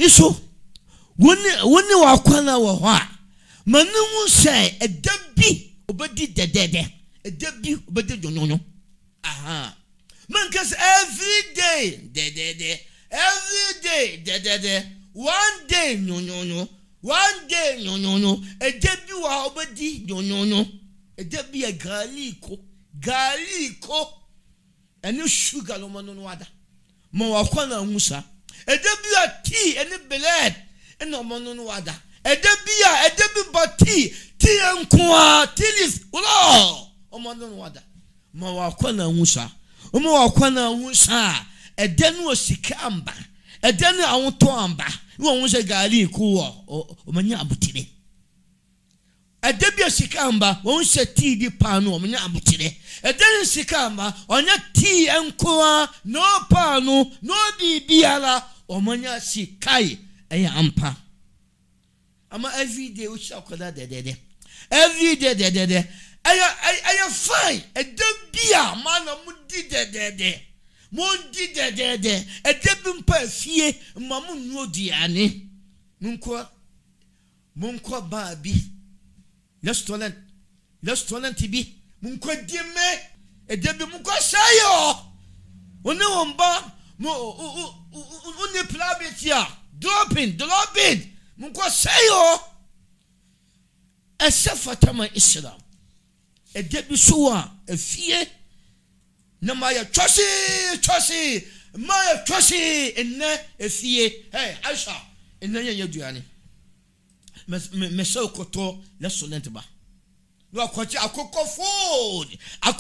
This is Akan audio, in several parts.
iso woni wakwana wo ho a manu say edabi obedi dedede edabi obedi jonyono aha man cause every day dedede every day dedede one day nyonyonyo one day nyonyonyo edabi wa obedi nyonyonyo edabi e galiko eni sugar lo manu no wada mo wakwana husa edabi a tea eni bread eno manu no wada edabi bati tea enkoa tilis ulo o manu no wada mo wakwana husa omo wakwana husa edenu osika amba edenu awonto amba wo husa galiko o manya abutire edabi osika amba wo husa tea di panu o manya abutire edenu sikamba onya tea enkoa no panu no bibiala o manya sikai eya ampa ama every day we shall call that de every day de aya fine edabia man mudi de mondi de edebi mpa fie mamu nuodiane munko ba bi restaurant bi munko dime edebi munko sayo one womba mo une plabetia dropping munko sayo esefatama islam edebi suwa efie na maya chosi maya chosi enne efie hey aisha enne yeduane me so koto restaurant ba no akochi akoko food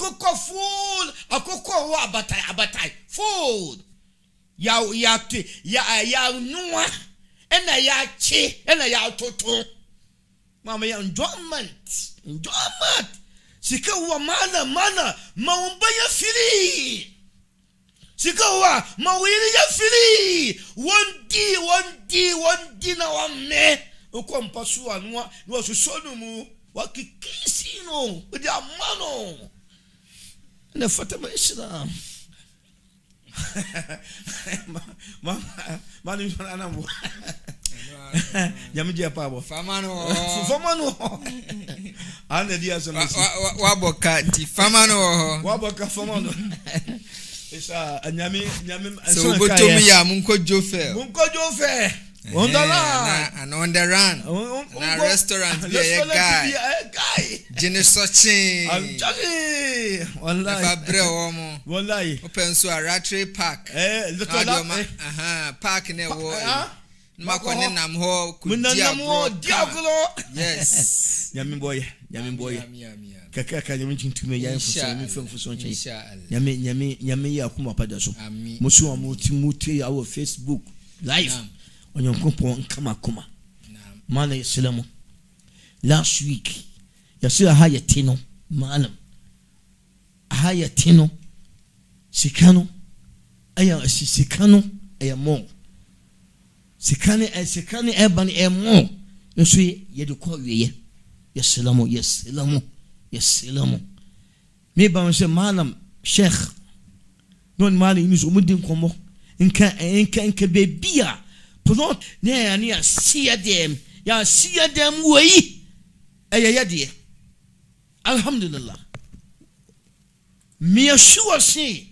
akoko wa abatai food ya nuwa ena ya chi ena ya toto mama ya enjoyment sika wa mana maumba ya fili sika wa mawili ya fili one di na wa me uko mpasu anwa no susonu mu wakikisino udi amano na fatama islam manu anambo jamiji apabo famano ande dia so waboka ti famano isa nyami so botomi ya munko jofe ondala and on the run na restaurant be a guy Jinisochi wallahi fabre omo wallahi open so aratre park park ne wo makone nam ho kudia yes nyame boy kaka nyame tintume ya mfuso nche nyame ya kuma pada so musu amuti ya wo Facebook live onyonkopon kama mana islamu last week yasu hayatino Mallam hayatino sikano aya mo sikane ebani emo nso ye de kwa wiye yesilamu me ba mo se Mallam sheikh non mali ni so mudin komo nka bebia plot ne ani ya sia dem wei aya de alhamdulillah me assure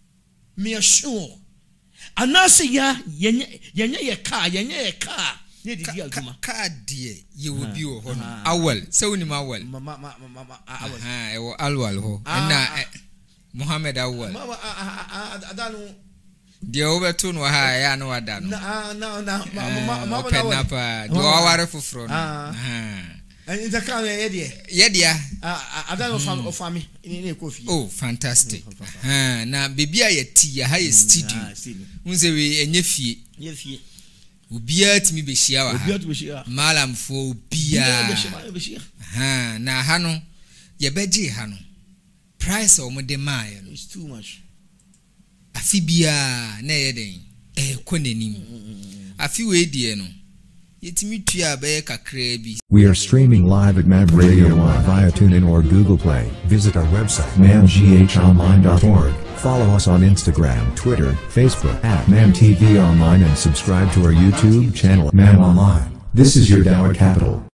anase ya yenye ka ne di aguma ka die ye will be ho no awal se woni ma awal awal alwal ho na Muhammad awal adanu dia obeto no ha ya no wada no na penapa do aware foforo no and the car yedia adanu ofami ni kofi oh fantastic na bibia yeti ya high studio unse we enye fie ubia timi behia wa Mallam fo ubia na ha no ye beje ha no price o mo de mai no it's too much afibia na yeden konenim afi we die no yetimi tua be kakra bi. We are streaming live at Mab Radio Live via TuneIn or Google Play. Visit our website mamghonline.org. Follow us on Instagram, Twitter, Facebook at MamTV Online and subscribe to our YouTube channel, Mam Online. This is your Dower Capital.